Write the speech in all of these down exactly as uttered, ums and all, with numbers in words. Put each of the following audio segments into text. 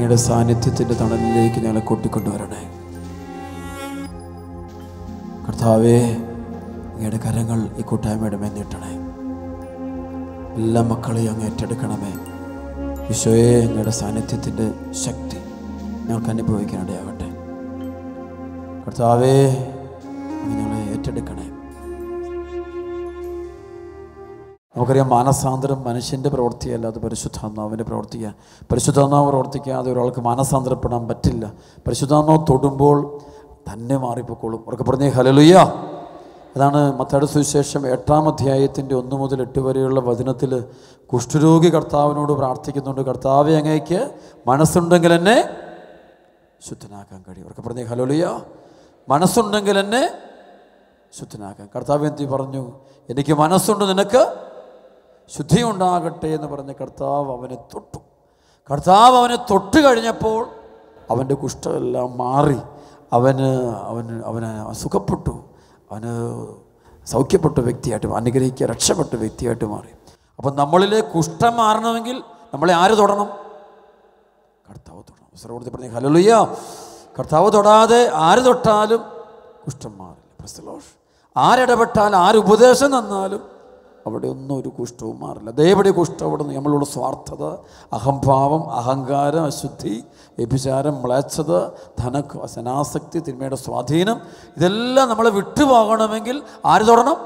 അങ്ങയുടെ സാന്നിധ്യത്തിൻ്റെ തണലിലേക്ക് ഞങ്ങളെ കൂട്ടിക്കൊണ്ടുവരണേ. കർത്താവേ, അങ്ങയുടെ കരങ്ങൾ ഈ കൂട്ടായ്മയുടെ മേൽ നീട്ടണേ. എല്ലാ മക്കളെയും അങ്ങ് ഏറ്റെടുക്കണമേ. ഈശോയെ, അങ്ങയുടെ സാന്നിധ്യത്തിൻ്റെ ശക്തി ഞങ്ങൾക്ക് അനുഭവിക്കാനിടയാകട്ടെ. കർത്താവേ, അങ്ങ് ഞങ്ങളെ ഏറ്റെടുക്കണേ. നമുക്കറിയാം, മാനസാന്തരം മനുഷ്യൻ്റെ പ്രവൃത്തിയല്ല, അത് പരിശുദ്ധാത്മാവിൻ്റെ പ്രവൃത്തിയാണ്. പരിശുദ്ധാത്മാവ് പ്രവർത്തിക്കാതെ ഒരാൾക്ക് മാനസാന്തരപ്പെടാൻ പറ്റില്ല. പരിശുദ്ധാത്മാവ് തൊടുമ്പോൾ തന്നെ മാറിപ്പോക്കോളും. അവർക്ക് പറഞ്ഞേ ഹല്ലേലൂയ. അതാണ് മത്തായിയുടെ സുവിശേഷം എട്ടാം അധ്യായത്തിൻ്റെ ഒന്ന് മുതൽ എട്ട് വരെയുള്ള വചനത്തിൽ കുഷ്ഠരോഗി കർത്താവിനോട് പ്രാർത്ഥിക്കുന്നുണ്ട്, കർത്താവേ, അങ്ങേക്ക് മനസ്സുണ്ടെങ്കിൽ എന്നെ ശുദ്ധനാക്കാൻ കഴിയും. അവർക്ക് പറഞ്ഞേ ഹല്ലേലൂയ. മനസ്സുണ്ടെങ്കിൽ എന്നെ ശുദ്ധനാക്കാൻ. കർത്താവ് എന്തി പറഞ്ഞു? എനിക്ക് മനസ്സുണ്ട്, നിനക്ക് ശുദ്ധി ഉണ്ടാകട്ടെ എന്ന് പറഞ്ഞ് കർത്താവ് അവനെ തൊട്ടു. കർത്താവ് അവനെ തൊട്ട് കഴിഞ്ഞപ്പോൾ അവൻ്റെ കുഷ്ഠമെല്ലാം മാറി. അവന് അവന് അവന് സുഖപ്പെട്ടു. അവന് സൗഖ്യപ്പെട്ട വ്യക്തിയായിട്ട്, അനുഗ്രഹിക്കുക രക്ഷപ്പെട്ട വ്യക്തിയായിട്ട് മാറി. അപ്പം നമ്മളിലെ കുഷ്ഠം മാറണമെങ്കിൽ നമ്മളെ ആര് തൊടണം? കർത്താവ് തൊടണം. സർവ്വത്തിൽ പറഞ്ഞ ഹല്ലേലൂയ. കർത്താവ് തൊടാതെ ആര് തൊട്ടാലും കുഷ്ഠം മാറില്ല. പ്രസ്തലോഷ്. ആരിടപെട്ടാൽ, ആര് ഉപദേശം തന്നാലും അവിടെ ഒന്നും ഒരു കുഷ്ഠവും മാറില്ല. അതേപടി കുഷ്ഠം അവിടെ നിന്ന് നമ്മളുടെ സ്വാർത്ഥത, അഹംഭാവം, അഹങ്കാരം, അശുദ്ധി, വ്യഭിചാരം, മ്ലേച്ഛത, ധന അനാസക്തി, തിന്മയുടെ സ്വാധീനം, ഇതെല്ലാം നമ്മളെ വിട്ടുപോകണമെങ്കിൽ ആര് തൊടണം?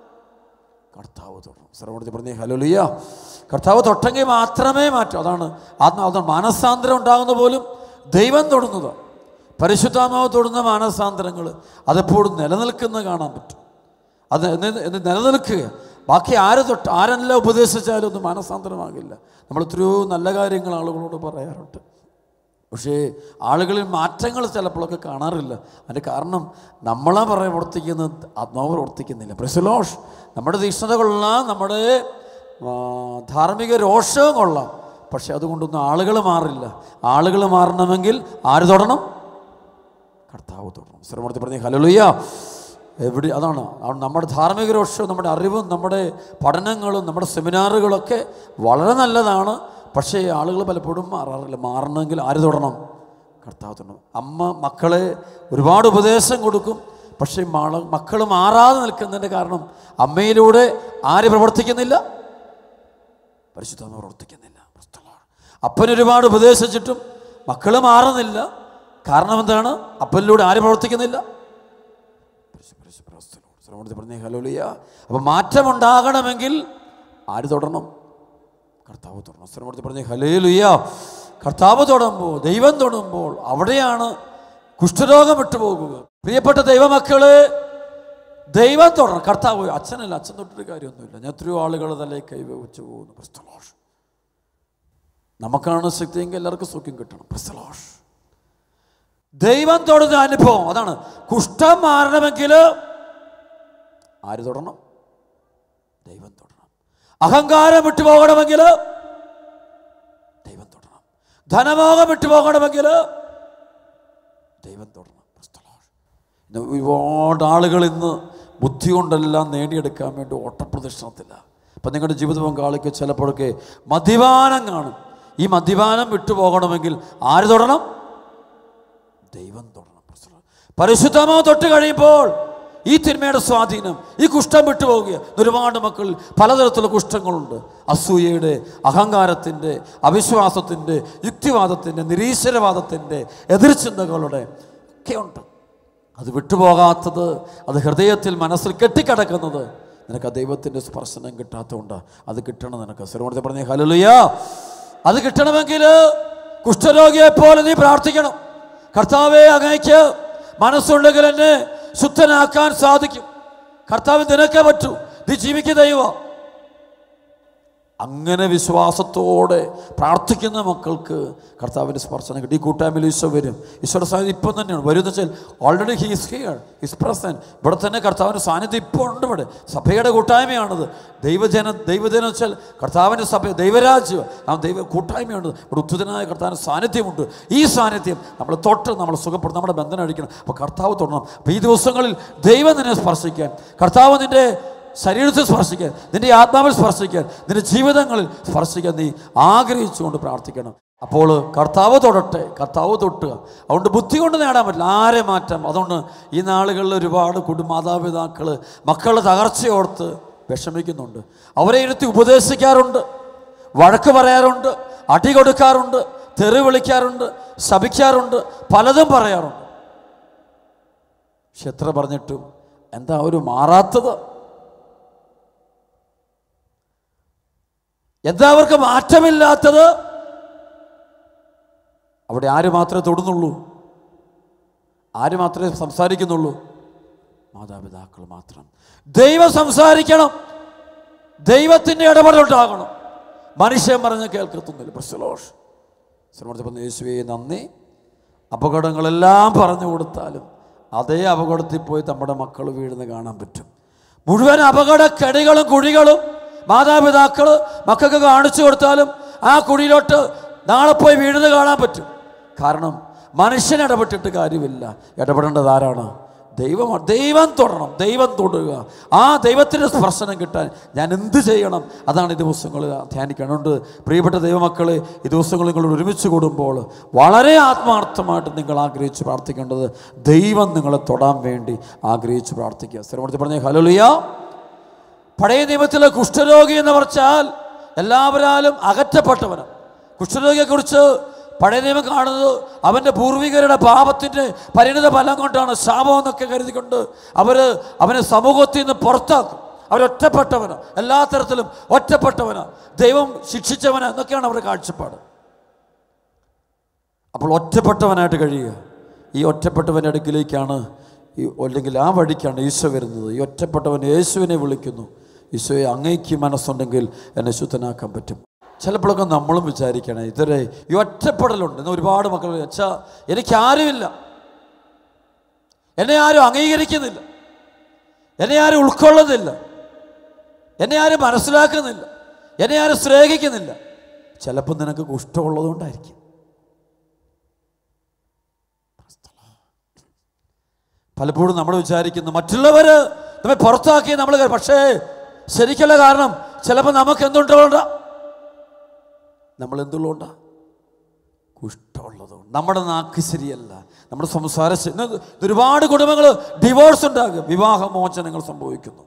കർത്താവ് തൊടണം. സർവ്വത്തിൽ പറഞ്ഞേ ഹല്ലേലൂയ. കർത്താവ് തൊട്ടെങ്കിൽ മാത്രമേ മാറ്റൂ. അതാണ് ആത്മ അതാണ് മാനസാന്തരം ഉണ്ടാകുന്ന പോലും ദൈവം തൊടുന്നത്. പരിശുദ്ധാത്മാവ് തൊടുന്ന മാനസാന്തരങ്ങൾ അതെപ്പോഴും നിലനിൽക്കുന്നത് കാണാൻ പറ്റും. അത് എന്ന് നിലനിൽക്കുക. ബാക്കി ആര് തൊട്ട് ആരെല്ലാം ഉപദേശിച്ചാലും ഒന്നും മാനസാന്തരമാകില്ല. നമ്മൾ എത്രയോ നല്ല കാര്യങ്ങൾ ആളുകളോട് പറയാറുണ്ട്, പക്ഷേ ആളുകളിൽ മാറ്റങ്ങൾ ചിലപ്പോഴൊക്കെ കാണാറില്ല. അതിൻ്റെ കാരണം നമ്മളെ പറയാൻ പ്രവർത്തിക്കുന്നത് ആത്മാവ് പ്രവർത്തിക്കുന്നില്ല. പ്രസലോഷ്. നമ്മുടെ തീക്ഷ്ണത കൊള്ളാം, നമ്മുടെ ധാർമ്മിക രോഷവും കൊള്ളാം, പക്ഷെ അതുകൊണ്ടൊന്നും ആളുകൾ മാറില്ല. ആളുകൾ മാറണമെങ്കിൽ ആര് തൊടണം? കർത്താവ് തൊടണം. സർവ്വത്തിൽ പറഞ്ഞ ഹല്ലേലൂയ. എവിടെ അതാണ് നമ്മുടെ ധാർമ്മിക രോഷവും നമ്മുടെ അറിവും നമ്മുടെ പഠനങ്ങളും നമ്മുടെ സെമിനാറുകളൊക്കെ വളരെ നല്ലതാണ്, പക്ഷേ ആളുകൾ പലപ്പോഴും മാറാറില്ല. മാറണമെങ്കിൽ ആര് തൊടണം? കർത്താവ് തൊടണം. അമ്മ മക്കളെ ഒരുപാട് ഉപദേശം കൊടുക്കും, പക്ഷേ മാള മക്കൾ മാറാതെ നിൽക്കുന്നതിൻ്റെ കാരണം അമ്മയിലൂടെ ആര് പ്രവർത്തിക്കുന്നില്ല? പരിശുദ്ധാത്മ പ്രവർത്തിക്കുന്നില്ല. അപ്പനൊരുപാട് ഉപദേശിച്ചിട്ടും മക്കൾ മാറുന്നില്ല. കാരണം എന്താണ്? അപ്പനിലൂടെ ആര് പ്രവർത്തിക്കുന്നില്ല? പറഞ്ഞേ ഹല്ലേലൂയ. അപ്പം മാറ്റമുണ്ടാകണമെങ്കിൽ ആര് തൊടണം? കർത്താവ് തൊടണം. ശ്രമത്തിൽ പറഞ്ഞേ ഹല്ലേലൂയ. കർത്താവ് തൊടുമ്പോൾ, ദൈവം തൊടുമ്പോൾ അവിടെയാണ് കുഷ്ഠരോഗം വിട്ടുപോകുക. പ്രിയപ്പെട്ട ദൈവമക്കള്, ദൈവം തൊടണം. കർത്താവ് അച്ഛനല്ല, അച്ഛൻ തൊട്ടിട്ട് കാര്യമൊന്നുമില്ല. ഞാൻ എത്രയോ ആളുകൾ തലേ കൈവച്ച് പോകുന്നു. പ്രസ്തലോഷ്. നമുക്കാണ് ശക്തിയെങ്കിൽ എല്ലാവർക്കും സുഖം കിട്ടണം. പ്രസ്തലോഷ്. ദൈവം തൊടുന്ന അനുഭവം അതാണ്. കുഷ്ഠം മാറണമെങ്കിൽ ആര് തൊടണം? ദൈവം തൊടണം. അഹങ്കാരം വിട്ടുപോകണമെങ്കിൽ ദൈവം തൊടണം. ധനമോഹം വിട്ടുപോകണമെങ്കിൽ ദൈവം തൊടണം. ഇന്ന് ഒരുപാട് ആളുകൾ ഇന്ന് ബുദ്ധി കൊണ്ടെല്ലാം നേടിയെടുക്കാൻ വേണ്ടി ഓട്ടപ്രദർശനത്തില്ല. അപ്പം നിങ്ങളുടെ ജീവിത പങ്കാളിക്ക് ചിലപ്പോഴൊക്കെ മദ്യപാനം കാണും. ഈ മദ്യപാനം വിട്ടുപോകണമെങ്കിൽ ആര് തൊടണം? ദൈവം തൊടണം. പരിശുദ്ധാത്മാവ് തൊട്ട് കഴിയുമ്പോൾ ഈ തിന്മയുടെ സ്വാധീനം, ഈ കുഷ്ഠം വിട്ടുപോകുക. ഒരുപാട് മക്കൾ പലതരത്തിലുള്ള കുഷ്ഠങ്ങളുണ്ട്. അസൂയയുടെ, അഹങ്കാരത്തിൻ്റെ, അവിശ്വാസത്തിൻ്റെ, യുക്തിവാദത്തിൻ്റെ, നിരീശ്വരവാദത്തിൻ്റെ, എതിർചിന്തകളുടെ ഒക്കെ ഉണ്ട്. അത് വിട്ടുപോകാത്തത്, അത് ഹൃദയത്തിൽ മനസ്സിൽ കെട്ടിക്കിടക്കുന്നത് നിനക്ക് ആ ദൈവത്തിൻ്റെ സ്പർശനം കിട്ടാത്തതുകൊണ്ട് അത് കിട്ടണം നിനക്ക്. സർവ്വത്തിൽ പറഞ്ഞേ ഹല്ലേലൂയ. അത് കിട്ടണമെങ്കിൽ കുഷ്ഠരോഗിയെ പോലെ നീ പ്രാർത്ഥിക്കണം. കർത്താവേ, അങ്ങേക്ക് മനസ്സുണ്ടെങ്കിൽ എന്നെ ശുദ്ധനാക്കാൻ സാധിക്കും. കർത്താവ് നിനക്കേ പറ്റൂ, നീ ജീവിക്കുന്ന ദൈവം. അങ്ങനെ വിശ്വാസത്തോടെ പ്രാർത്ഥിക്കുന്ന മക്കൾക്ക് കർത്താവിൻ്റെ സ്പർശനം കിട്ടി. ഈ കൂട്ടായ്മയിൽ ഈശോ വരും. ഈശോയുടെ സാന്നിധ്യം ഇപ്പം തന്നെയാണ്. വരുന്ന വെച്ചാൽ already he is here, he's present. ഇവിടെ തന്നെ കർത്താവിൻ്റെ സാന്നിധ്യം ഇപ്പോൾ ഉണ്ട്. ഇവിടെ സഭയുടെ കൂട്ടായ്മയാണത്. ദൈവജന ദൈവജനം വെച്ചാൽ കർത്താവിൻ്റെ സഭ, ദൈവരാജ്യം, ആ ദൈവ കൂട്ടായ്മയാണ്. ഇവിടെ ഉദ്ധതനായ കർത്താവിൻ്റെ സാന്നിധ്യമുണ്ട്. ഈ സാന്നിധ്യം നമ്മൾ തൊട്ട് നമ്മൾ സുഖപ്പെടും, നമ്മുടെ ബന്ധനം അടിക്കണം. അപ്പോൾ കർത്താവ് തൊടണം. അപ്പോൾ ഈ ദിവസങ്ങളിൽ ദൈവം നിന്നെ സ്പർശിക്കാൻ, കർത്താവ് നിൻ്റെ ശരീരത്തിൽ സ്പർശിക്കാൻ, നിൻ്റെ ആത്മാവിൽ സ്പർശിക്കാൻ, നിൻ്റെ ജീവിതങ്ങളിൽ സ്പർശിക്കാൻ നീ ആഗ്രഹിച്ചുകൊണ്ട് പ്രാർത്ഥിക്കണം. അപ്പോൾ കർത്താവ് തൊടട്ടെ, കർത്താവ് തൊട്ടുക. അതുകൊണ്ട് ബുദ്ധി കൊണ്ട് നേടാൻ പറ്റില്ല, ആരെ മാറ്റാം. അതുകൊണ്ട് ഈ നാളുകളിൽ ഒരുപാട് കുടുംബ മാതാപിതാക്കൾ മക്കളുടെ തകർച്ചയോർത്ത് വിഷമിക്കുന്നുണ്ട്. അവരെ ഇരുത്തി ഉപദേശിക്കാറുണ്ട്, വഴക്ക് പറയാറുണ്ട്, അടി കൊടുക്കാറുണ്ട്, തെറി വിളിക്കാറുണ്ട്, ശപിക്കാറുണ്ട്, പലതും പറയാറുണ്ട്. പക്ഷെ എത്ര പറഞ്ഞിട്ടും എന്താ ഒരു മാറാത്തത്? എന്താ അവർക്ക് മാറ്റമില്ലാത്തത്? അവിടെ ആര് മാത്രമേ തൊടുന്നുള്ളൂ? ആര് മാത്രമേ സംസാരിക്കുന്നുള്ളൂ? മാതാപിതാക്കൾ മാത്രം. ദൈവം സംസാരിക്കണം, ദൈവത്തിൻ്റെ ഇടപെടലുണ്ടാകണം. മനുഷ്യൻ പറഞ്ഞ് കേൾക്കത്തൊന്നുമില്ല. പ്രസലോഷ് പറഞ്ഞ യേശുവേ നന്ദി. അപകടങ്ങളെല്ലാം പറഞ്ഞു കൊടുത്താലും അതേ അപകടത്തിൽ പോയി നമ്മുടെ മക്കൾ വീഴുന്ന കാണാൻ പറ്റും. മുഴുവൻ അപകടക്കെടികളും കുഴികളും മാതാപിതാക്കൾ മക്കൾക്ക് കാണിച്ചു കൊടുത്താലും ആ കുഴിയിലോട്ട് നാളെ പോയി വീഴുന്നത് കാണാൻ പറ്റും. കാരണം മനുഷ്യൻ ഇടപെട്ടിട്ട് കാര്യമില്ല. ഇടപെടേണ്ടത് ആരാണ്? ദൈവമാണ്. ദൈവം തൊടണം, ദൈവം തൊടുക. ആ ദൈവത്തിൻ്റെ സ്പർശനം കിട്ടാൻ ഞാൻ എന്ത് ചെയ്യണം? അതാണ് ഈ ദിവസങ്ങൾ ധ്യാനിക്കണം. പ്രിയപ്പെട്ട ദൈവമക്കളെ, ഈ ദിവസങ്ങൾ നിങ്ങൾ ഒരുമിച്ച് കൂടുമ്പോൾ വളരെ ആത്മാർത്ഥമായിട്ട് നിങ്ങൾ ആഗ്രഹിച്ച് പ്രാർത്ഥിക്കേണ്ടത് ദൈവം നിങ്ങളെ തൊടാൻ വേണ്ടി ആഗ്രഹിച്ച് പ്രാർത്ഥിക്കുക. സ്ഥിരപ്പെടുത്തി പറഞ്ഞേ ഹല്ലേലൂയ. പഴയ നിയമത്തിലെ കുഷ്ഠരോഗി എന്ന് പറഞ്ഞാൽ എല്ലാവരാലും അകറ്റപ്പെട്ടവനാണ്. കുഷ്ഠരോഗിയെക്കുറിച്ച് പഴയ നിയമം കാണുന്നത് അവൻ്റെ പൂർവികരുടെ പാപത്തിൻ്റെ പരിണിത ഫലം കൊണ്ടാണ്, ശാപം എന്നൊക്കെ കരുതിക്കൊണ്ട് അവർ അവനെ സമൂഹത്തിൽ നിന്ന് പുറത്താക്കും. അവരൊറ്റപ്പെട്ടവന്, എല്ലാ തരത്തിലും ഒറ്റപ്പെട്ടവന്, ദൈവം ശിക്ഷിച്ചവന് എന്നൊക്കെയാണ് അവരുടെ കാഴ്ചപ്പാട്. അപ്പോൾ ഒറ്റപ്പെട്ടവനായിട്ട് കഴിയുക. ഈ ഒറ്റപ്പെട്ടവൻ്റെ അടുക്കിലേക്കാണ് ഈ അല്ലെങ്കിൽ ആ വഴിക്കാണ് ഈശോ വരുന്നത്. ഈ ഒറ്റപ്പെട്ടവൻ യേശുവിനെ വിളിക്കുന്നു. ഈശോയെ, അങ്ങേക്ക് മനസ്സുണ്ടെങ്കിൽ എന്നെ ശുദ്ധനാക്കാൻ പറ്റും. ചിലപ്പോഴൊക്കെ നമ്മളും വിചാരിക്കണേ, ഇതുവരെ ഈ ഒറ്റപ്പെടലുണ്ട്. ഇന്ന് ഒരുപാട് മക്കൾ അച്ഛാ എനിക്കാരുമില്ല, എന്നെ ആരും അംഗീകരിക്കുന്നില്ല, എന്നെ ആരും ഉൾക്കൊള്ളുന്നില്ല, എന്നെ ആരും മനസ്സിലാക്കുന്നില്ല, എന്നെ ആരും സ്നേഹിക്കുന്നില്ല. ചിലപ്പോൾ നിനക്ക് കുഷ്ഠമുള്ളതുകൊണ്ടായിരിക്കും. പലപ്പോഴും നമ്മൾ വിചാരിക്കുന്നു മറ്റുള്ളവർ നമ്മെ പുറത്താക്കി നമ്മൾ, പക്ഷേ ശരിക്കല്ല. കാരണം ചിലപ്പോൾ നമുക്ക് എന്തുകൊണ്ടാ? നമ്മൾ എന്തുള്ളതുകൊണ്ടാ? കുഷ്ഠമുള്ളതുകൊണ്ട്. നമ്മുടെ നാക്ക് ശരിയല്ല, നമ്മുടെ സംസാരം. ഒരുപാട് കുടുംബങ്ങൾ ഡിവോഴ്സ് ഉണ്ടാകും, വിവാഹമോചനങ്ങൾ സംഭവിക്കുന്നു.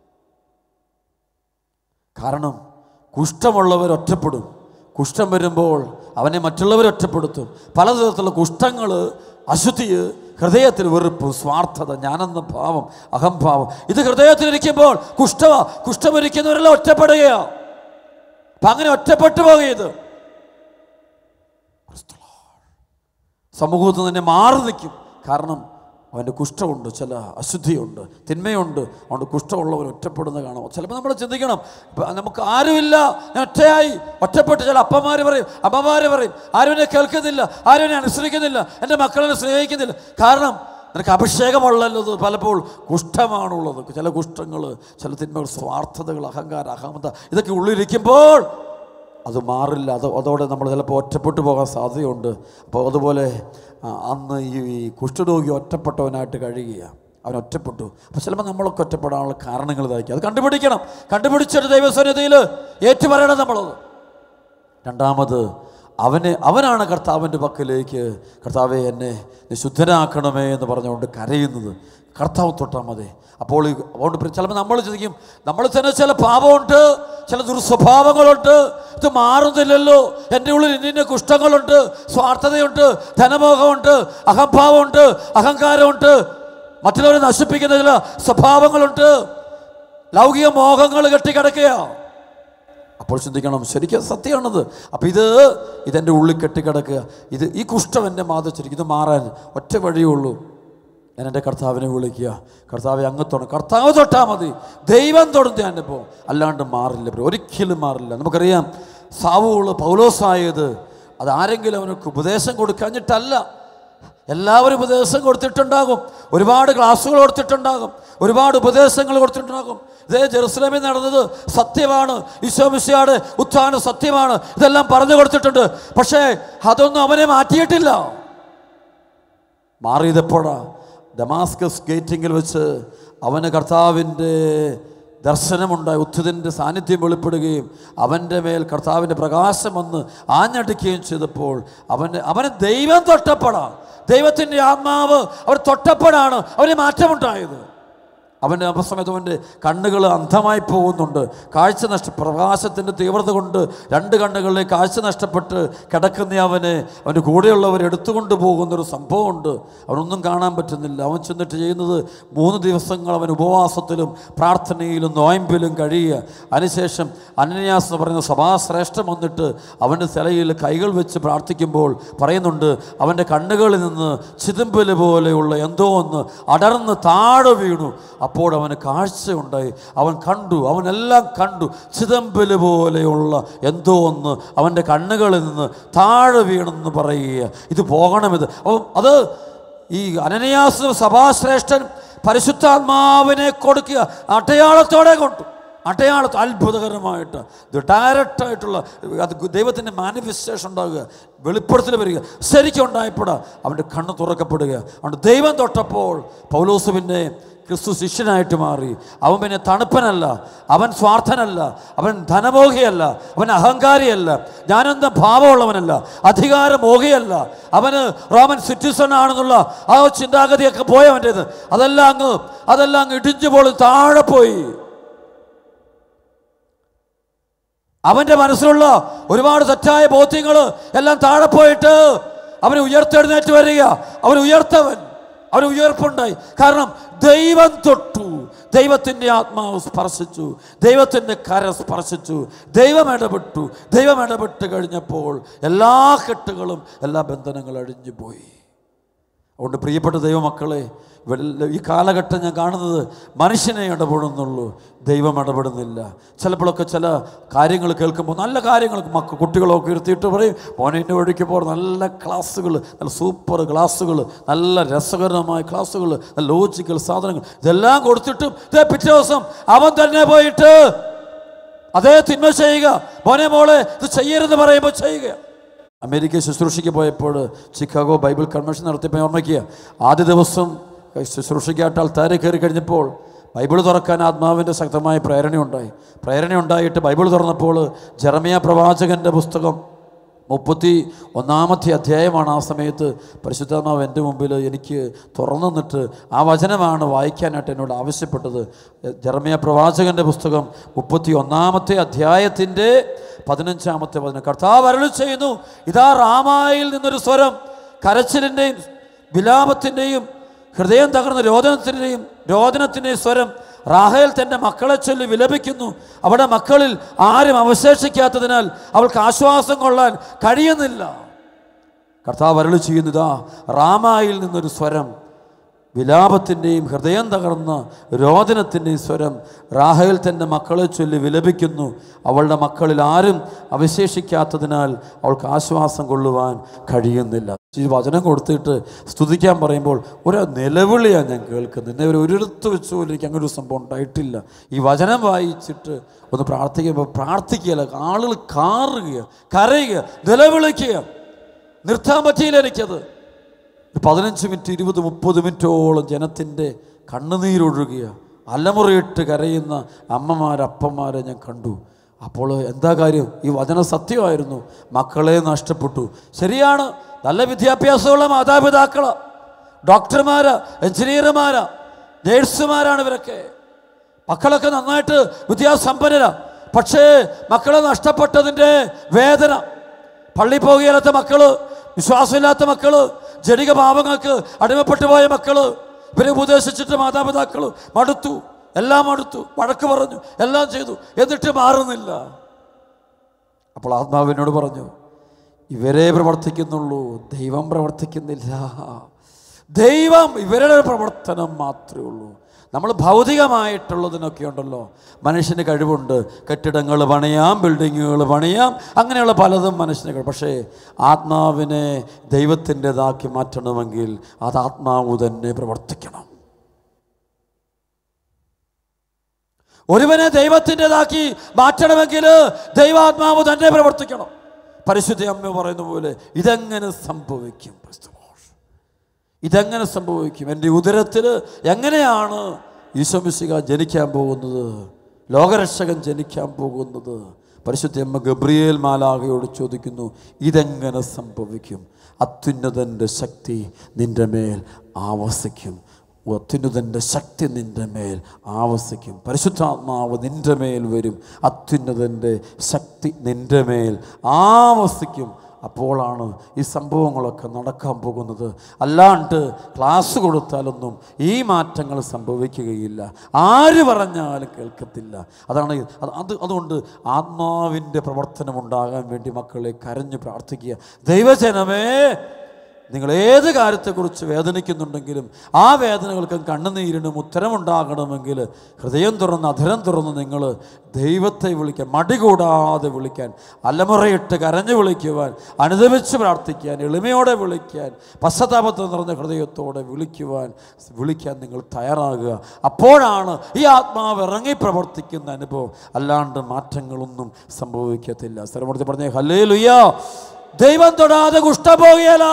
കാരണം കുഷ്ഠമുള്ളവർ ഒറ്റപ്പെടും. കുഷ്ഠം വരുമ്പോൾ അവനെ മറ്റുള്ളവർ ഒറ്റപ്പെടുത്തും. പലതരത്തിലുള്ള കുഷ്ഠങ്ങൾ, അശുദ്ധി, ഹൃദയത്തിൽ വെറുപ്പ്, സ്വാർത്ഥത, ഞാനെന്ന ഭാവം, അഹംഭാവം, ഇത് ഹൃദയത്തിലിരിക്കുമ്പോൾ കുഷ്ഠ കുഷ്ഠമിരിക്കുന്നവരെല്ലാം ഒറ്റപ്പെടുകയാണ്. അപ്പം അങ്ങനെ ഒറ്റപ്പെട്ടു പോകുന്നത് സമൂഹത്തിൽ തന്നെ മാറി നിൽക്കും. കാരണം അവൻ്റെ കുഷ്ഠമുണ്ട്, ചില അശുദ്ധിയുണ്ട്, തിന്മയുണ്ട്. അതുകൊണ്ട് കുഷ്ഠമുള്ളവർ ഒറ്റപ്പെടുന്ന കാണാം. ചിലപ്പോൾ നമ്മൾ ചിന്തിക്കണം, നമുക്ക് ആരുമില്ല, ഞാൻ ഒറ്റയായി, ഒറ്റപ്പെട്ട്. ചില അപ്പന്മാർ പറയും, അമ്മമാർ പറയും, ആരും എന്നെ കേൾക്കുന്നില്ല, ആരും എന്നെ അനുസരിക്കുന്നില്ല, എൻ്റെ മക്കളെന്നെ സ്നേഹിക്കുന്നില്ല. കാരണം നിനക്ക് അഭിഷേകമുള്ളത് പലപ്പോൾ കുഷ്ഠമാണുള്ളത്. ചില കുഷ്ഠങ്ങൾ, ചില തിന്മകൾ, സ്വാർത്ഥതകൾ, അഹങ്കാരം, അഹമത, ഇതൊക്കെ ഉള്ളിരിക്കുമ്പോൾ അത് മാറില്ല. അത് അതോടെ നമ്മൾ ചിലപ്പോൾ ഒറ്റപ്പെട്ടു പോകാൻ സാധ്യതയുണ്ട്. അപ്പോൾ അതുപോലെ അന്ന് ഈ കുഷ്ഠരോഗി ഒറ്റപ്പെട്ടവനായിട്ട് കഴിയുകയാണ്. അവൻ ഒറ്റപ്പെട്ടു. അപ്പോൾ ചിലപ്പോൾ നമ്മളൊക്കെ ഒറ്റപ്പെടാനുള്ള കാരണങ്ങൾ ഇതായിരിക്കും. അത് കണ്ടുപിടിക്കണം. കണ്ടുപിടിച്ചിട്ട് ദൈവസന്നിധിയിൽ ഏറ്റുപറയണം നമ്മളത്. രണ്ടാമത് അവനെ അവനാണ് കർത്താവിൻ്റെ പക്കലേക്ക്, കർത്താവെ എന്നെ നീ ശുദ്ധനാക്കണമേ എന്ന് പറഞ്ഞുകൊണ്ട് കരയുന്നത്. കർത്താവ് തൊട്ടാൽ മതി. അപ്പോൾ അതുകൊണ്ട് ചിലപ്പോൾ നമ്മൾ ചിന്തിക്കും, നമ്മൾ തന്നെ ചില പാപമുണ്ട്, ചില ദുർസ്വഭാവങ്ങളുണ്ട്, ഇത് മാറുന്നില്ലല്ലോ, എൻ്റെ ഉള്ളിൽ ഇന്ന കുഷ്ഠങ്ങളുണ്ട്, സ്വാർത്ഥതയുണ്ട്, ധനമോഹമുണ്ട്, അഹംഭാവമുണ്ട്, അഹങ്കാരമുണ്ട്, മറ്റുള്ളവരെ നശിപ്പിക്കുന്ന ചില സ്വഭാവങ്ങളുണ്ട്, ലൗകിക മോഹങ്ങൾ കെട്ടിക്കിടക്കുകയാണ്. അപ്പോൾ ചിന്തിക്കണം, ശരിക്കും സത്യമാണത്. അപ്പം ഇത് ഇതെൻ്റെ ഉള്ളിൽ കെട്ടിക്കിടക്കുക, ഇത് ഈ കുഷ്ഠം എന്നെ ബാധിച്ചിരിക്കും, ഇത് മാറാൻ ഒറ്റ വഴിയേ ഉള്ളൂ. ഞാൻ എൻ്റെ കർത്താവിനെ വിളിക്കുക, കർത്താവെ അങ്ങ് തൊടണം. കർത്താവ് തൊട്ടാൽ മതി, ദൈവം തൊടും ഞാനിപ്പോൾ, അല്ലാണ്ട് മാറില്ല, ഒരിക്കലും മാറില്ല. നമുക്കറിയാം സാവൂൾ പൗലോസായത് അത് ആരെങ്കിലും അവനക്ക് ഉപദേശം കൊടുക്കാഞ്ഞിട്ടല്ല. എല്ലാവരും ഉപദേശം കൊടുത്തിട്ടുണ്ടാകും, ഒരുപാട് ക്ലാസ്സുകൾ കൊടുത്തിട്ടുണ്ടാകും, ഒരുപാട് ഉപദേശങ്ങൾ കൊടുത്തിട്ടുണ്ടാകും. ഇതേ ജെറുസലേമിൽ നടന്നത് സത്യമാണ്, ഈശോ മിശിഹായുടെ ഉത്ഥാനം സത്യമാണ്, ഇതെല്ലാം പറഞ്ഞു കൊടുത്തിട്ടുണ്ട്. പക്ഷേ അതൊന്നും അവനെ മാറ്റിയിട്ടില്ല. മാറിയതെപ്പോഴാ? ദമാസ്കസ് ഗേറ്റിങ്ങിൽ വെച്ച് അവന് കർത്താവിൻ്റെ ദർശനമുണ്ടായി. ഉത്ഥിതൻ്റെ സാന്നിധ്യം വെളിപ്പെടുകയും അവൻ്റെ മേൽ കർത്താവിൻ്റെ പ്രകാശം വന്ന് ആഞ്ഞടിക്കുകയും ചെയ്തപ്പോൾ അവൻ്റെ അവന് ദൈവം തൊട്ടപ്പോഴാണ്, ദൈവത്തിൻ്റെ ആത്മാവ് അവർ തൊട്ടപ്പോഴാണ് അവന് മാറ്റമുണ്ടായത്. അവൻ്റെ അപസമയത്ത് അവൻ്റെ കണ്ണുകൾ അന്ധമായി പോകുന്നുണ്ട്. കാഴ്ച നഷ്ട പ്രകാശത്തിൻ്റെ തീവ്രത കൊണ്ട് രണ്ട് കണ്ണുകളിലേക്ക് കാഴ്ച നഷ്ടപ്പെട്ട് കിടക്കുന്ന അവനെ അവൻ്റെ കൂടെയുള്ളവർ എടുത്തുകൊണ്ട് പോകുന്നൊരു സംഭവമുണ്ട്. അവനൊന്നും കാണാൻ പറ്റുന്നില്ല. അവൻ ചെന്നിട്ട് ചെയ്യുന്നത് മൂന്ന് ദിവസങ്ങൾ അവൻ ഉപവാസത്തിലും പ്രാർത്ഥനയിലും നോയമ്പിലും കഴിയുക. അതിനുശേഷം അനന്യാസ് എന്ന് പറയുന്ന സഭാശ്രേഷ്ഠം വന്നിട്ട് അവൻ്റെ തലയിൽ കൈകൾ വെച്ച് പ്രാർത്ഥിക്കുമ്പോൾ പറയുന്നുണ്ട്, അവൻ്റെ കണ്ണുകളിൽ നിന്ന് ചിതമ്പൽ പോലെയുള്ള എന്തോ ഒന്ന് അടർന്ന് താഴെ വീണു. അപ്പോൾ അവന് കാഴ്ചയുണ്ടായി. അവൻ കണ്ടു, അവനെല്ലാം കണ്ടു. ചിതമ്പല് പോലെയുള്ള എന്തോ ഒന്ന് അവൻ്റെ കണ്ണുകളിൽ നിന്ന് താഴെ വീണെന്ന് പറയുക. ഇത് പോകണമെത് അപ്പം അത് ഈ അനനിയാസ് സഭാശ്രേഷ്ഠൻ പരിശുദ്ധാത്മാവിനെ കൊടുക്കുക, അടയാളത്തോടെ കൊണ്ടു. അടയാളത്ത് അത്ഭുതകരമായിട്ട് ഇത് ഡയറക്റ്റായിട്ടുള്ള അത് ദൈവത്തിൻ്റെ മാനിഫെസ്റ്റേഷൻ ഉണ്ടാകുക, വെളിപ്പെടുത്തൽ വരിക. ശരിക്കും ഉണ്ടായപ്പോഴാണ് അവൻ്റെ കണ്ണ് തുറക്കപ്പെടുക. അതുകൊണ്ട് ദൈവം തൊട്ടപ്പോൾ പൗലോസ് പിന്നെ ക്രിസ്തു ശിഷ്യനായിട്ട് മാറി. അവൻ പിന്നെ തണുപ്പനല്ല, അവൻ സ്വാർത്ഥനല്ല, അവൻ ധനമോഹിയല്ല, അവൻ അഹങ്കാരിയല്ല, ഞാനെന്ത ഭാവമുള്ളവനല്ല, അധികാരമോഹിയല്ല, അവന് റോമൻ സിറ്റിസൺ ആണെന്നുള്ള ആ ചിന്താഗതിയൊക്കെ പോയവൻ്റേത്. അതെല്ലാം അങ്ങ് അതെല്ലാം അങ്ങ് ഇടിഞ്ഞു പോയി താഴെ പോയി. അവൻ്റെ മനസ്സിലുള്ള ഒരുപാട് തെറ്റായ ബോധ്യങ്ങൾ എല്ലാം താഴെ പോയിട്ട് അവന് ഉയർത്തെഴുന്നേറ്റ് വരിക. അവൻ ഉയർത്തവൻ, അവന് ഉയർപ്പുണ്ടായി. കാരണം ദൈവം തൊട്ടു, ദൈവത്തിൻ്റെ ആത്മാവ് സ്പർശിച്ചു, ദൈവത്തിൻ്റെ കര സ്പർശിച്ചു, ദൈവം ഇടപെട്ടു. ദൈവം ഇടപെട്ട് കഴിഞ്ഞപ്പോൾ എല്ലാ കെട്ടുകളും എല്ലാ ബന്ധനങ്ങളും അഴിഞ്ഞു പോയി. അതുകൊണ്ട് പ്രിയപ്പെട്ട ദൈവമക്കളെ, ഈ കാലഘട്ടം ഞാൻ കാണുന്നത് മനുഷ്യനെ ഇടപെടുന്നുള്ളൂ, ദൈവം ഇടപെടുന്നില്ല. ചിലപ്പോഴൊക്കെ ചില കാര്യങ്ങൾ കേൾക്കുമ്പോൾ നല്ല കാര്യങ്ങൾ മക്കൾ കുട്ടികളൊക്കെ ഇരുത്തിയിട്ട് പറയും, മോനെ വഴിക്ക് പോകുന്ന നല്ല ക്ലാസ്സുകൾ, നല്ല സൂപ്പർ ക്ലാസ്സുകൾ, നല്ല രസകരമായ ക്ലാസ്സുകൾ, നല്ല ലോജിക്കൽ സാധനങ്ങൾ ഇതെല്ലാം കൊടുത്തിട്ടും ഇതേ പിറ്റേ ദിവസം അവൻ തന്നെ പോയിട്ട് അതേ തിന്മ ചെയ്യുക. മോനെ മോളെ ഇത് ചെയ്യരുതെന്ന് പറയുമ്പോൾ ചെയ്യുക. അമേരിക്ക ശുശ്രൂഷയ്ക്ക് പോയപ്പോൾ ചിക്കാഗോ ബൈബിൾ കൺവെൻഷൻ നടത്തിയപ്പോൾ ഓർമ്മിക്കുക, ആദ്യ ദിവസം ശുശ്രൂഷയ്ക്കായിട്ട് ആൾക്കാരെ കയറി കഴിഞ്ഞപ്പോൾ ബൈബിൾ തുറക്കാൻ ആത്മാവിൻ്റെ ശക്തമായ പ്രേരണയുണ്ടായി. പ്രേരണയുണ്ടായിട്ട് ബൈബിൾ തുറന്നപ്പോൾ ജെറമ്യാ പ്രവാചകൻ്റെ പുസ്തകം മുപ്പത്തി ഒന്നാമത്തെ അധ്യായമാണ്. ആ സമയത്ത് പരിശുദ്ധാത്മാവ് എൻ്റെ മുമ്പിൽ എനിക്ക് തുറന്നു നിന്നിട്ട് ആ വചനമാണ് വായിക്കാനായിട്ട് എന്നോട് ആവശ്യപ്പെട്ടത്. ജെറമ്യാ പ്രവാചകൻ്റെ പുസ്തകം മുപ്പത്തി ഒന്നാമത്തെ അധ്യായത്തിൻ്റെ പതിനഞ്ചാമത്തെ വചനം. കർത്താവ് അരുളി ചെയ്യുന്നു, ഇതാ റാമായിൽ നിന്നൊരു സ്വരം, കരച്ചിലിൻ്റെയും വിലാപത്തിൻ്റെയും ഹൃദയം തകർന്ന രോദനത്തിൻ്റെയും രോദനത്തിൻ്റെയും സ്വരം. റാഹേൽ തൻ്റെ മക്കളെ ചൊല്ലി വിലപിക്കുന്നു. അവിടെ മക്കളിൽ ആരും അവശേഷിക്കാത്തതിനാൽ അവൾക്ക് ആശ്വാസം കൊള്ളാൻ കഴിയുന്നില്ല. കർത്താവ് അരുളി ചെയ്യുന്നതാ, റാമായിൽ നിന്നൊരു സ്വരം, വിലാപത്തിൻ്റെയും ഹൃദയം തകർന്ന രോദനത്തിൻ്റെയും സ്വരം. റാഹേൽ തൻ്റെ മക്കളെ ചൊല്ലി വിലപിക്കുന്നു. അവളുടെ മക്കളിൽ ആരും അവശേഷിക്കാത്തതിനാൽ അവൾക്ക് ആശ്വാസം കൊള്ളുവാൻ കഴിയുന്നില്ല. ഈ വചനം കൊടുത്തിട്ട് സ്തുതിക്കാൻ പറയുമ്പോൾ ഒരു നിലവിളിയാണ് ഞാൻ കേൾക്കുന്നത്. എന്നെ ഒരു ഒരിടത്ത് വെച്ച് പോലും എനിക്ക് അങ്ങനെ ഒരു സംഭവം ഉണ്ടായിട്ടില്ല. ഈ വചനം വായിച്ചിട്ട് ഒന്ന് പ്രാർത്ഥിക്കുമ്പോൾ പ്രാർത്ഥിക്കുകയല്ല, ആളുകൾ കാറുക, കരയുക, നിലവിളിക്കുക. നിർത്താൻ പറ്റിയില്ല എനിക്കത്. പതിനഞ്ച് മിനിറ്റ് ഇരുപത് മുപ്പത് മിനിറ്റോളം ജനത്തിൻ്റെ കണ്ണുനീരൊഴുകിയ അലമുറയിട്ട് കരയുന്ന അമ്മമാരപ്പന്മാരെ ഞാൻ കണ്ടു. അപ്പോൾ എന്താ കാര്യം? ഈ വചനം സത്യമായിരുന്നു. മക്കളെ നഷ്ടപ്പെട്ടു. ശരിയാണ്, നല്ല വിദ്യാഭ്യാസമുള്ള മാതാപിതാക്കൾ, ഡോക്ടർമാരാ, എഞ്ചിനീയർമാരാ, നേഴ്സുമാരാണ് ഇവരൊക്കെ. മക്കളൊക്കെ നന്നായിട്ട് വിദ്യാസമ്പന്നരാ. പക്ഷേ മക്കളെ നഷ്ടപ്പെട്ടതിൻ്റെ വേദന, പള്ളി പോകുകയില്ലാത്ത മക്കള്, വിശ്വാസമില്ലാത്ത മക്കള്, ജനിക പാപങ്ങൾക്ക് അടിമപ്പെട്ടു പോയ മക്കള്, ഇവരെ ഉപദേശിച്ചിട്ട് മാതാപിതാക്കൾ മടുത്തു, എല്ലാം മടുത്തു, വഴക്ക് പറഞ്ഞു, എല്ലാം ചെയ്തു, എന്നിട്ട് മാറുന്നില്ല. അപ്പോൾ ആത്മാവിനോട് പറഞ്ഞു, ഇവരെ പ്രവർത്തിക്കുന്നുള്ളൂ, ദൈവം പ്രവർത്തിക്കുന്നില്ല. ദൈവം ഇവരുടെ പ്രവർത്തനം മാത്രമേ ഉള്ളൂ. നമ്മൾ ഭൗതികമായിട്ടുള്ളതിനൊക്കെ ഉണ്ടല്ലോ, മനുഷ്യന് കഴിവുണ്ട്, കെട്ടിടങ്ങൾ പണിയാം, ബിൽഡിങ്ങുകൾ പണിയാം, അങ്ങനെയുള്ള പലതും മനുഷ്യന് കഴിവ്. പക്ഷേ ആത്മാവിനെ ദൈവത്തിൻ്റെതാക്കി മാറ്റണമെങ്കിൽ അത് ആത്മാവ് തന്നെ പ്രവർത്തിക്കണം. ഒരുവനെ ദൈവത്തിൻ്റെതാക്കി മാറ്റണമെങ്കിൽ ദൈവാത്മാവ് തന്നെ പ്രവർത്തിക്കണം. പരിശുദ്ധ അമ്മ പറയുന്ന പോലെ ഇതെങ്ങനെ സംഭവിക്കും? ഇതെങ്ങനെ സംഭവിക്കും? എൻ്റെ ഉദരത്തിൽ എങ്ങനെയാണ് ഈശോ മിശിഹ ജനിക്കാൻ പോകുന്നത്? ലോകരക്ഷകൻ ജനിക്കാൻ പോകുന്നത്. പരിശുദ്ധ അമ്മ ഗബ്രിയേൽ മാലാഖയോട് ചോദിക്കുന്നു, ഇതെങ്ങനെ സംഭവിക്കും? അത്യുന്നതൻ്റെ ശക്തി നിൻ്റെ മേൽ ആവസിക്കും. അത്യുന്നതൻ്റെ ശക്തി നിൻ്റെ മേൽ ആവസിക്കും. പരിശുദ്ധാത്മാവ് നിൻ്റെ മേൽ വരും. അത്യുന്നതൻ്റെ ശക്തി നിൻ്റെ മേൽ ആവസിക്കും. അപ്പോഴാണ് ഈ സംഭവങ്ങളൊക്കെ നടക്കാൻ പോകുന്നത്. അല്ലാണ്ട് ക്ലാസ് കൊടുത്താലൊന്നും ഈ മാറ്റങ്ങൾ സംഭവിക്കുകയില്ല. ആര് പറഞ്ഞാലും കേൾക്കത്തില്ല. അതാണ് അത് അതുകൊണ്ട് ആത്മാവിൻ്റെ പ്രവർത്തനം ഉണ്ടാകാൻ വേണ്ടി മക്കളെ കരഞ്ഞു പ്രാർത്ഥിക്കുക. ദൈവജനമേ, നിങ്ങൾ ഏത് കാര്യത്തെക്കുറിച്ച് വേദനിക്കുന്നുണ്ടെങ്കിലും ആ വേദനകൾക്കും കണ്ണുനീരിനും ഉത്തരമുണ്ടാകണമെങ്കിൽ ഹൃദയം തുറന്ന് അധരം തുറന്ന് നിങ്ങൾ ദൈവത്തെ വിളിക്കാൻ, മടി കൂടാതെ വിളിക്കാൻ, അലമുറയിട്ട് കരഞ്ഞു വിളിക്കുവാൻ, അനുദപിച്ച് പ്രാർത്ഥിക്കാൻ, എളിമയോടെ വിളിക്കാൻ, പശ്ചാത്താപത്തിൽ നിറഞ്ഞ ഹൃദയത്തോടെ വിളിക്കുവാൻ വിളിക്കാൻ നിങ്ങൾ തയ്യാറാകുക. അപ്പോഴാണ് ഈ ആത്മാവ് ഇറങ്ങി പ്രവർത്തിക്കുന്ന അനുഭവം. അല്ലാണ്ട് മാറ്റങ്ങളൊന്നും സംഭവിക്കത്തില്ല. സ്ഥലമൂർത്തി പറഞ്ഞേ ഹല്ലേലൂയ. ദൈവം തൊടാതെ കുഷ്ഠം പോകുകയില്ല.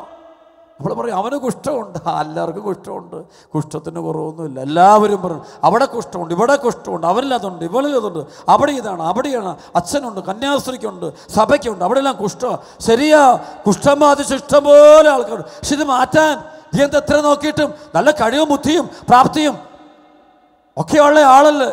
നമ്മൾ പറയും അവന് കുഷ്ഠമുണ്ട്. എല്ലാവർക്കും കുഷ്ഠമുണ്ട്, കുഷ്ഠത്തിന് കുറവൊന്നുമില്ല. എല്ലാവരും പറയും അവിടെ കുഷ്ഠമുണ്ട്, ഇവിടെ കുഷ്ഠമുണ്ട്, അവരില്ലാതുണ്ട്, ഇവളില്ലാതുണ്ട്, അവിടെ ഇതാണ്, അവിടെയാണ്, അച്ഛനുണ്ട്, കന്യാസ്ത്രീക്കുണ്ട്, സഭയ്ക്കുണ്ട്, അവിടെ എല്ലാം കുഷ്ഠം. ശരിയാ, കുഷ്ഠം ബാധിച്ച് ഇഷ്ടംപോലെ ആൾക്കാരുണ്ട്. പക്ഷെ ഇത് മാറ്റാൻ നീ എന്താ എത്ര നോക്കിയിട്ടും നല്ല കഴിവും ബുദ്ധിയും പ്രാപ്തിയും ഒക്കെയുള്ള ആളല്ലേ,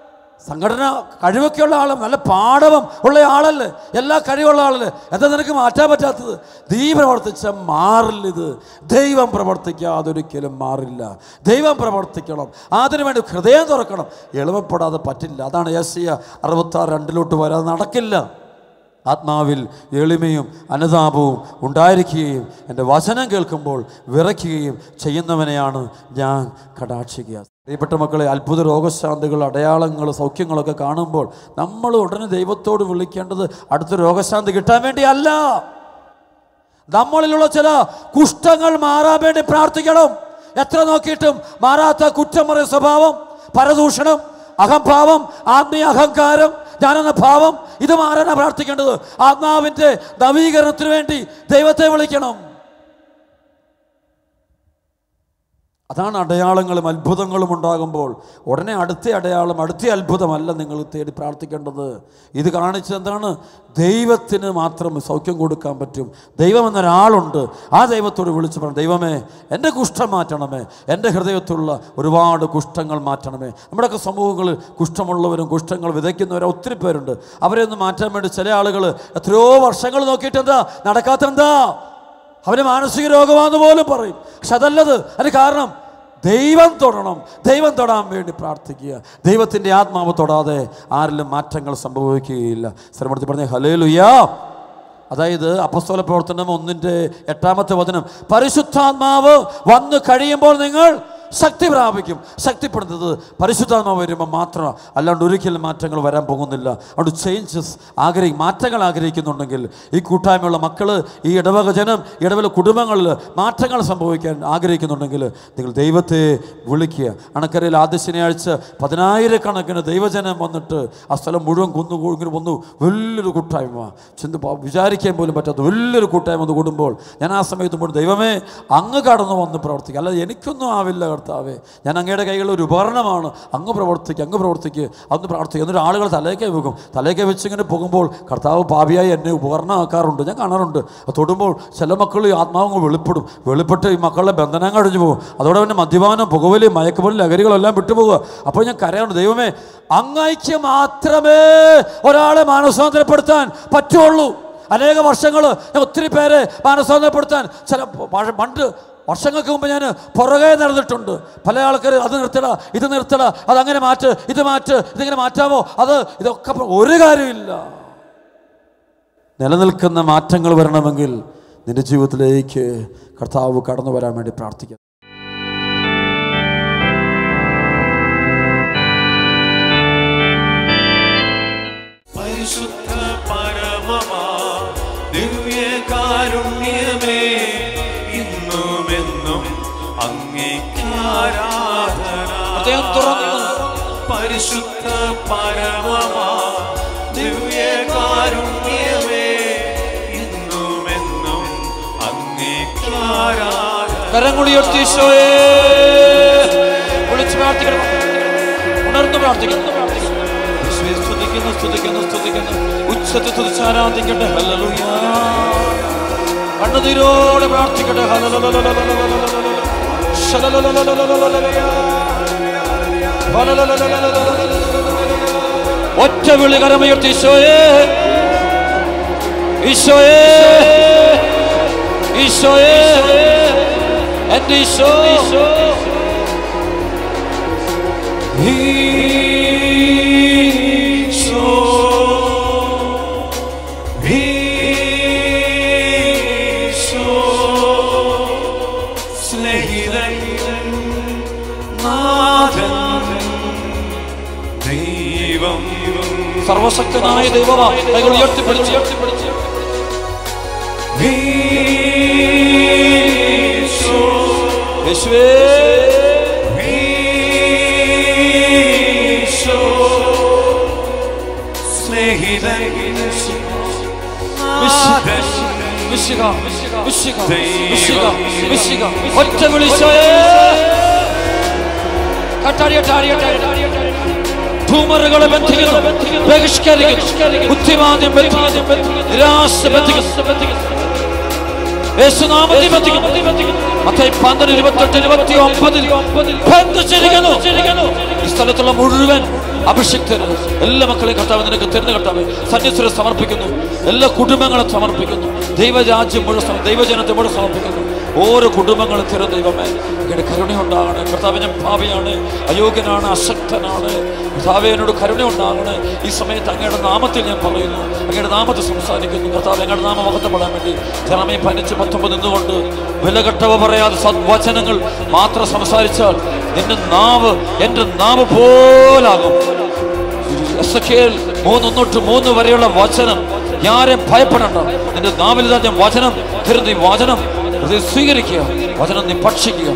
സംഘടന കഴിവൊക്കെയുള്ള ആളും നല്ല പാഠവും ഉള്ള ആളല്ലേ, എല്ലാ കഴിവുള്ള ആളല്ലേ, എന്താ നിനക്ക് മാറ്റാൻ പറ്റാത്തത്? നീ പ്രവർത്തിച്ച മാറില്ല. ഇത് ദൈവം പ്രവർത്തിക്കാതെ ഒരിക്കലും മാറില്ല. ദൈവം പ്രവർത്തിക്കണം. അതിനുവേണ്ടി ഹൃദയം തുറക്കണം. എളുപ്പപ്പെടാതെ പറ്റില്ല. അതാണ് യെശയ്യാ അറുപത്താറ് രണ്ടിലോട്ട് വരാതെ നടക്കില്ല. ആത്മാവിൽ എളിമയും അനുതാപവും ഉണ്ടായിരിക്കുകയും എൻ്റെ വചനം കേൾക്കുമ്പോൾ വിറയ്ക്കുകയും ചെയ്യുന്നവനെയാണ് ഞാൻ കടാക്ഷിക്കുക. പ്രിയപ്പെട്ട മക്കളെ, അത്ഭുത രോഗശാന്തികൾ, അടയാളങ്ങൾ, സൗഖ്യങ്ങളൊക്കെ കാണുമ്പോൾ നമ്മൾ ഉടനെ ദൈവത്തോട് വിളിക്കേണ്ടത് അടുത്ത രോഗശാന്തി കിട്ടാൻ വേണ്ടിയല്ല. നമ്മളിലുള്ള ചില കുഷ്ഠങ്ങൾ മാറാൻ വേണ്ടി പ്രാർത്ഥിക്കണം. എത്ര നോക്കിയിട്ടും മാറാത്ത കുറ്റം പറയ സ്വഭാവം, പരദൂഷണം, അഹംഭാവം, ആത്മീയ അഹങ്കാരം, ഞാനെന്ന ഭാവം, ഇത് മാറാനാണ് പ്രാർത്ഥിക്കേണ്ടത്. ആത്മാവിൻ്റെ നവീകരണത്തിന് വേണ്ടി ദൈവത്തെ വിളിക്കണം. അതാണ് അടയാളങ്ങളും അത്ഭുതങ്ങളും ഉണ്ടാകുമ്പോൾ ഉടനെ അടുത്ത അടയാളം, അടുത്ത അത്ഭുതമല്ല നിങ്ങൾ തേടി പ്രാർത്ഥിക്കേണ്ടത്. ഇത് കാണിച്ചത് എന്താണ്? ദൈവത്തിന് മാത്രം സൗഖ്യം കൊടുക്കാൻ പറ്റും. ദൈവം എന്നൊരാളുണ്ട്. ആ ദൈവത്തോട് വിളിച്ച് പറഞ്ഞു, ദൈവമേ എൻ്റെ കുഷ്ഠം മാറ്റണമേ, എൻ്റെ ഹൃദയത്തിലുള്ള ഒരുപാട് കുഷ്ഠങ്ങൾ മാറ്റണമേ. നമ്മുടെയൊക്കെ സമൂഹങ്ങളിൽ കുഷ്ഠമുള്ളവരും കുഷ്ഠങ്ങൾ വിതയ്ക്കുന്നവരും ഒത്തിരി പേരുണ്ട്. അവരെ ഒന്ന് മാറ്റാൻ വേണ്ടി ചില ആളുകൾ എത്രയോ വർഷങ്ങൾ നോക്കിയിട്ട് എന്താ നടക്കാത്തെന്താ? അവന് മാനസിക രോഗമാണെന്ന് പോലും പറയും. പക്ഷെ അതല്ലത്. അതിന് കാരണം ദൈവം തൊടണം. ദൈവം തൊടാൻ വേണ്ടി പ്രാർത്ഥിക്കുക. ദൈവത്തിൻ്റെ ആത്മാവ് തൊടാതെ ആരിലും മാറ്റങ്ങൾ സംഭവിക്കുകയില്ല. സ്ഥലമെടുത്ത് പറഞ്ഞേ ഹല്ലേലൂയ. അതായത് അപ്പോസ്തല പ്രവർത്തനം ഒന്നിൻ്റെ എട്ടാമത്തെ വചനം, പരിശുദ്ധാത്മാവ് വന്നു കഴിയുമ്പോൾ നിങ്ങൾ ശക്തി പ്രാപിക്കും. ശക്തിപ്പെടുന്നത് പരിശുദ്ധാത്മാവ് വരുമ്പോൾ മാത്രമാണ്, അല്ലാണ്ട് ഒരിക്കലും മാറ്റങ്ങൾ വരാൻ പോകുന്നില്ല. അതുകൊണ്ട് ചേഞ്ചസ് ആഗ്രഹിക്കും, മാറ്റങ്ങൾ ആഗ്രഹിക്കുന്നുണ്ടെങ്കിൽ ഈ കൂട്ടായ്മയുള്ള മക്കൾ, ഈ ഇടവക ജനം, ഇടവക കുടുംബങ്ങളിൽ മാറ്റങ്ങൾ സംഭവിക്കാൻ ആഗ്രഹിക്കുന്നുണ്ടെങ്കിൽ നിങ്ങൾ ദൈവത്തെ വിളിക്കുക. അണക്കരയിൽ ആദ്യ ശനിയാഴ്ച പതിനായിരക്കണക്കിന് ദൈവജനം വന്നിട്ട് ആ സ്ഥലം മുഴുവൻ കുന്നു ഇങ്ങനെ വന്നു. വലിയൊരു കൂട്ടായ്മ, ചിന്ത വിചാരിക്കാൻ പോലും പറ്റാത്ത വലിയൊരു കൂട്ടായ്മ വന്ന് കൂടുമ്പോൾ ഞാൻ ആ സമയത്ത് പോലും ദൈവമേ അങ്ങ് കടന്നു വന്ന് പ്രവർത്തിക്കുക, അല്ലാതെ എനിക്കൊന്നും ആവില്ല കർത്താവേ, ഞാൻ അങ്ങയുടെ കൈകളിൽ ഒരു ഉപകരണമാണ്, അങ്ങ് പ്രവർത്തിക്കുക, അങ്ങ് പ്രവർത്തിക്കുക, അന്ന് പ്രാർത്ഥിക്കുക. എന്നിട്ട് ആളുകൾ തലയൊക്കെ വെക്കും. തലയൊക്കെ വെച്ചിങ്ങനെ പോകുമ്പോൾ കർത്താവ് പാപിയായി എന്നെ ഉപകരണമാക്കാറുണ്ട്, ഞാൻ കാണാറുണ്ട്. തൊടുമ്പോൾ ചില മക്കൾ ആത്മാവ് വെളിപ്പെടും. വെളിപ്പെട്ട് ഈ മക്കളുടെ ബന്ധനം കഴിഞ്ഞു പോകും. അതോടെ തന്നെ മദ്യപാനം, പുകവലി, മയക്കുമല്ലി, ലഹരികളെല്ലാം വിട്ടുപോകുക. അപ്പോൾ ഞാൻ കരയാണ്, ദൈവമേ അങ്ങയ്ക്ക് മാത്രമേ ഒരാളെ മാനസാന്തരപ്പെടുത്താൻ പറ്റുള്ളൂ. അനേക വർഷങ്ങൾ ഞാൻ ഒത്തിരി പേരെ മാനസാന്തരപ്പെടുത്താൻ ചില പണ്ട് വർഷങ്ങൾക്ക് മുമ്പ് ഞാൻ പുറകെ നടന്നിട്ടുണ്ട്. പല ആൾക്കാർ അത് നിർത്തട, ഇത് നിർത്തട, അതങ്ങനെ മാറ്റ്, ഇത് മാറ്റ്, ഇതിങ്ങനെ മാറ്റാമോ, അത് ഇതൊക്കെ ഒരു കാര്യമില്ല. നിലനിൽക്കുന്ന മാറ്റങ്ങൾ വരണമെങ്കിൽ നിന്റെ ജീവിതത്തിലേക്ക് കർത്താവ് കടന്നു വരാൻ വേണ്ടി പ്രാർത്ഥിക്കുക. പരിശുദ്ധ പരമമാ ദിവ്യകാരുണ്യമേ, ഇന്നുമെന്നും അങ്ങേക്ക് ആരാധന. പരിശുദ്ധ പരമമാ ദിവ്യകാരുണ്യമേ, ഇന്നുമെന്നും അങ്ങേക്ക് ആരാധന. കരങ്ങളുയർത്തി ഈശോയെ വിളിച്ച് പ്രാർത്ഥിക്കണം, ഉണർന്നു പ്രാർത്ഥിക്കണം. സ്തുതിക്കുന്നു സ്തുതിക്കുന്നു സ്തുതിക്കുന്നു ഉച്ചത്തിൽ തുതിച്ച് ആരാധിക്കട്ടെ. ഹല്ലേലൂയ. കണ്ണുനീരോടെ പ്രാർത്ഥിക്കട്ടെ. ഒറ്റ വിളി കരമുയർത്തി ഈശോയേ ഈശോയേ ഈശോയേ എന്റെ ഈശോ ഈശോ സർവശക്തനായ ദൈവമാ കൈകൾ ഉയർത്തിപ്പിടിച്ച് ഉയർത്തിപ്പിടിച്ച് യേശുവേ ഒറ്റ വിളിച്ചോയേ ഭൂമറുകളെ ബന്ധിക്കുന്നു, ബഹിഷ്കരിക്കുന്നു, ബുദ്ധിമാന്ദ്യം ബന്ധിക്കുന്നു, നിരാശ ബന്ധിക്കുന്നു, യേശുനാമത്തിൽ ബന്ധിക്കുന്നു. മത്തായി പന്ത്രണ്ട് ഇരുപത്തെട്ട് ഇരുപത്തി ഒമ്പതിൽ ബന്ധിച്ചിരിക്കുന്നു. ഈ സ്ഥലത്തുള്ള മുഴുവൻ അഭിഷിക്തര് എല്ലാ മക്കളെയും കർത്താവ് നിനക്ക് തിരഞ്ഞു കർത്താവ് സന്യസ്തരെ സമർപ്പിക്കുന്നു. എല്ലാ കുടുംബങ്ങളെ സമർപ്പിക്കുന്നു. ദൈവരാജ്യം മുഴുവൻ ദൈവജനത്തെ മുഴുവൻ സമർപ്പിക്കുന്നു. ഓരോ കുടുംബങ്ങളും തിരു ദൈവമേ അങ്ങയുടെ കരുണയുണ്ടാകണേ. കർത്താവ് ഞാൻ പാപിയാണ്, അയോഗ്യനാണ്, അശക്തനാണ്. കർത്താവേ എന്നോട് കരുണയുണ്ടാകണേ. ഈ സമയത്ത് അങ്ങയുടെ നാമത്തിൽ ഞാൻ പറയുന്നു, അങ്ങയുടെ നാമത്തിൽ സംസാരിക്കുന്നു. കർത്താവ് അങ്ങയുടെ നാമം മഹത്വപ്പെടാൻ വേണ്ടി ജനമേ പതിനഞ്ച് പത്തൊമ്പത് നിന്നുകൊണ്ട് വിലകെട്ടവ പറയാതെ സദ്വചനങ്ങൾ മാത്രം സംസാരിച്ചാൽ നിന്റെ നാവ് എൻ്റെ നാവ് പോലാകും. എസെക്കിയേൽ മൂന്നൊന്നൊട്ട് മൂന്ന് വരെയുള്ള വചനം ആരെയും ഭയപ്പെടണ്ട. നിന്റെ നാവിൽ തന്നെ വചനം തരുന്ന ഈ വചനം സ്വീകരിക്കുക, വചനം നീ ഭക്ഷിക്കുക.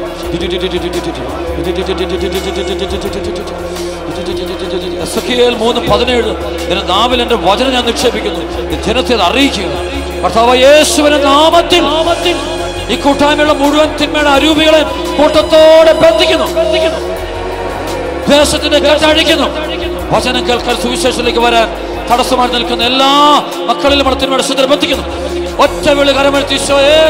എസെക്കിയേൽ മൂന്ന് പതിനേഴ് നിന്റെ നാവിൽ എൻ്റെ വചനം ഞാൻ നിക്ഷേപിക്കുന്നു, ജനത്തെ അത് അറിയിക്കുക. കർത്താവായ യേശുവിന്റെ നാമത്തിൽ ഈ കൂട്ടായ്മയുള്ള മുഴുവൻ തിന്മയുടെ അരൂപികളെ കൂട്ടത്തോടെ ബന്ധിക്കുന്നു, ദേശത്തിന്റെ കേട്ടഴിക്കുന്നു. വചനം കേൾക്കാൻ സുവിശേഷത്തിലേക്ക് വരാൻ തടസ്സമായി നിൽക്കുന്ന എല്ലാ മക്കളിലും തിന്മയുടെ ശുദ്ധരെ ബന്ധിക്കുന്നു. ഒറ്റ വിളി കരമെടുത്ത് ഈശോയേ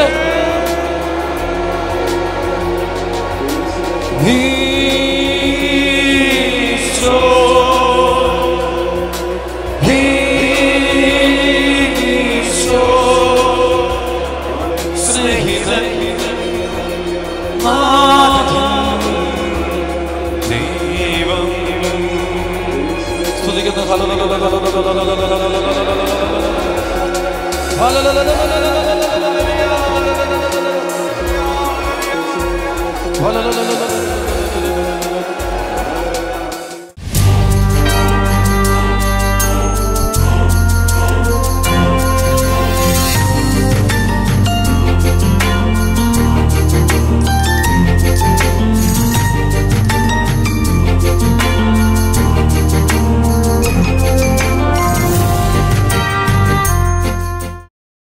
സ്തുതിക്കുന്നു.